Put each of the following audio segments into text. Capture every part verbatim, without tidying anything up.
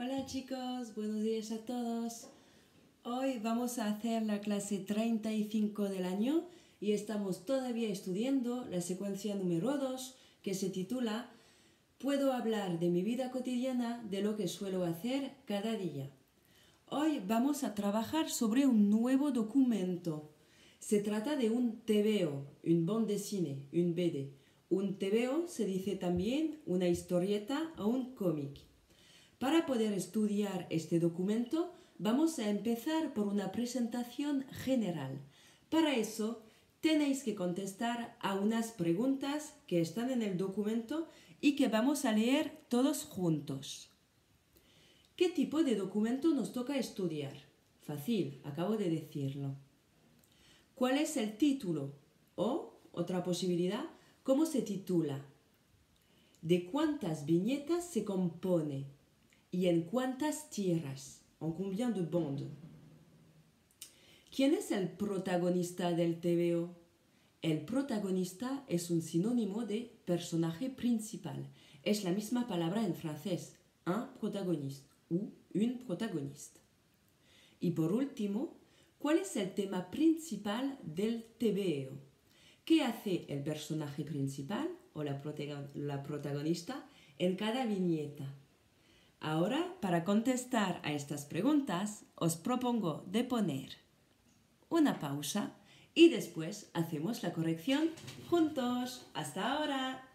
Hola chicos, buenos días a todos. Hoy vamos a hacer la clase treinta y cinco del año y estamos todavía estudiando la secuencia número dos que se titula Puedo hablar de mi vida cotidiana, de lo que suelo hacer cada día. Hoy vamos a trabajar sobre un nuevo documento. Se trata de un tebeo, un bande dessinée, un B D. Un tebeo se dice también una historieta o un cómic. Para poder estudiar este documento, vamos a empezar por una presentación general. Para eso, tenéis que contestar a unas preguntas que están en el documento y que vamos a leer todos juntos. ¿Qué tipo de documento nos toca estudiar? Fácil, acabo de decirlo. ¿Cuál es el título? O, otra posibilidad, ¿cómo se titula? ¿De cuántas viñetas se compone? ¿Y en cuántas tierras? ¿En combien de bandes? ¿Quién es el protagonista del tebeo? El protagonista es un sinónimo de personaje principal. Es la misma palabra en francés, un protagoniste o un protagoniste. Y por último, ¿cuál es el tema principal del tebeo? ¿Qué hace el personaje principal o la, la protagonista en cada viñeta? Ahora, para contestar a estas preguntas, os propongo de poner una pausa y después hacemos la corrección juntos. ¡Hasta ahora!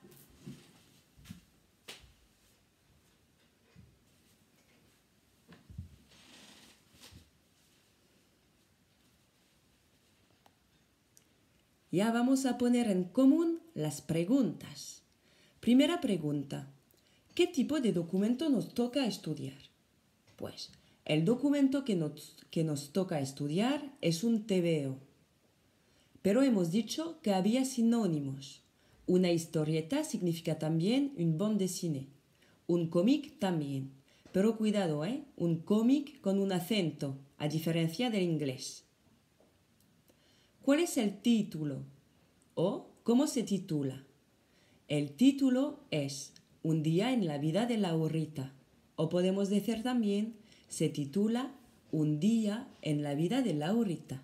Ya vamos a poner en común las preguntas. Primera pregunta. ¿Qué tipo de documento nos toca estudiar? Pues el documento que nos, que nos toca estudiar es un tebeo. Pero hemos dicho que había sinónimos. Una historieta significa también un bande dessinée. Un cómic también. Pero cuidado, ¿eh? Un cómic con un acento, a diferencia del inglés. ¿Cuál es el título? ¿O cómo se titula? El título es Un día en la vida de Laurita. O podemos decir también, se titula Un día en la vida de Laurita.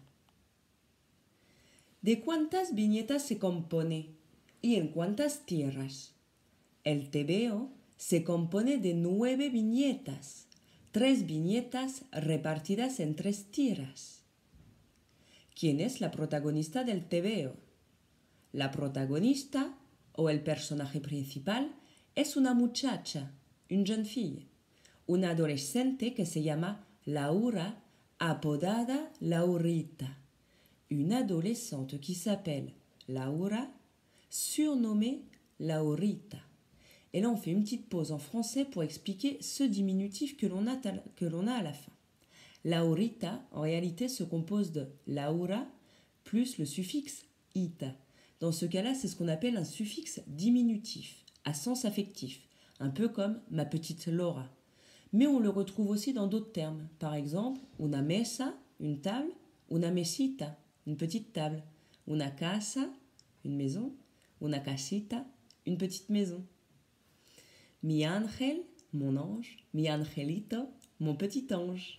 ¿De cuántas viñetas se compone? ¿Y en cuántas tierras? El tebeo se compone de nueve viñetas, tres viñetas repartidas en tres tierras. ¿Quién es la protagonista del tebeo? La protagonista o el personaje principal es una muchacha, une jeune fille, una adolescente que se llama Laura, apodada Laurita. Une adolescente qui s'appelle Laura, surnommée Laurita. Et là, on fait une petite pause en français pour expliquer ce diminutif que l'on a, que l'on a à la fin. Laurita, en réalité, se compose de Laura plus le suffixe ita. Dans ce cas-là, c'est ce qu'on appelle un suffixe diminutif, à sens affectif, un peu comme ma petite Laura. Mais on le retrouve aussi dans d'autres termes. Par exemple, una mesa, une table, una mesita, une petite table. Una casa, une maison. Una casita, une petite maison. Mi ángel, mon ange. Mi angelito, mon petit ange.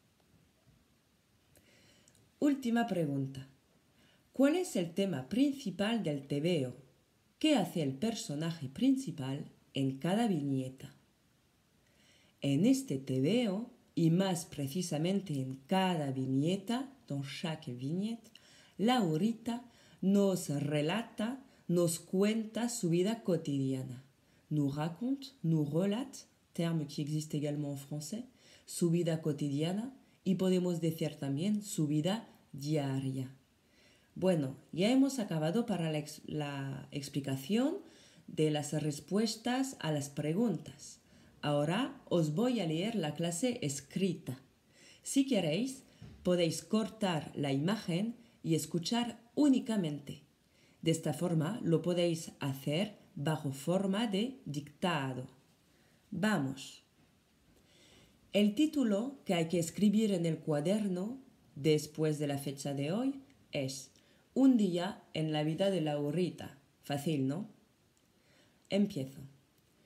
Última pregunta. ¿Cuál es el tema principal del tebeo? ¿Qué hace el personaje principal en cada viñeta? En este tebeo, y más precisamente en cada viñeta, dans chaque vignette, Laurita nos relata, nos cuenta su vida cotidiana. Nous raconte, nous relate, terme qui existe également en français, su vida cotidiana y podemos decir también su vida diaria. Bueno, ya hemos acabado para la, ex la explicación de las respuestas a las preguntas. Ahora os voy a leer la clase escrita. Si queréis, podéis cortar la imagen y escuchar únicamente. De esta forma lo podéis hacer bajo forma de dictado. Vamos. El título que hay que escribir en el cuaderno después de la fecha de hoy es Un día en la vida de Laurita. Fácil, ¿no? Empiezo.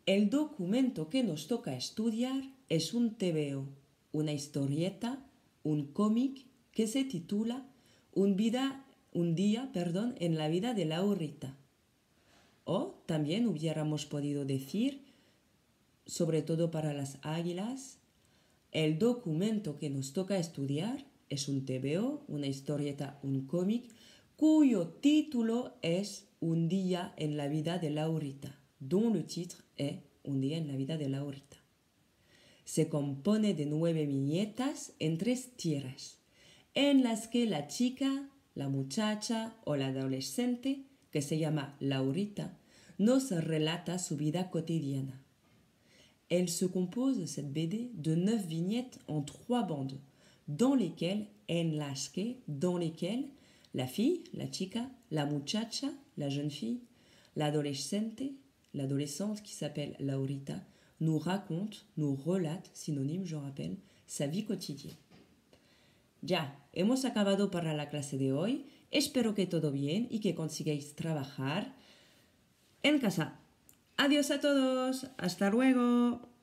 El documento que nos toca estudiar es un tebeo, una historieta, un cómic que se titula Un, vida, un día perdón, en la vida de Laurita. O también hubiéramos podido decir, sobre todo para las águilas, el documento que nos toca estudiar es un tebeo, una historieta, un cómic, cuyo título es Un día en la vida de Laurita, dont le titre est Un día en la vida de Laurita. Se compone de nueve viñetas en tres tiras, en las que la chica, la muchacha o la adolescente, que se llama Laurita, nos relata su vida cotidiana. Elle se compose, cette B D, de neuf vignettes en trois bandes, dans lesquelles, en las que, dans lesquelles, la fille, la chica, la muchacha, la jeune fille, l'adolescente, l'adolescente qui s'appelle Laurita, nous raconte, nous relate, synonyme je rappelle, sa vie quotidienne. Ya, hemos acabado para la clase de hoy. Espero que todo bien y que consigáis trabajar en casa. Adiós a todos. Hasta luego.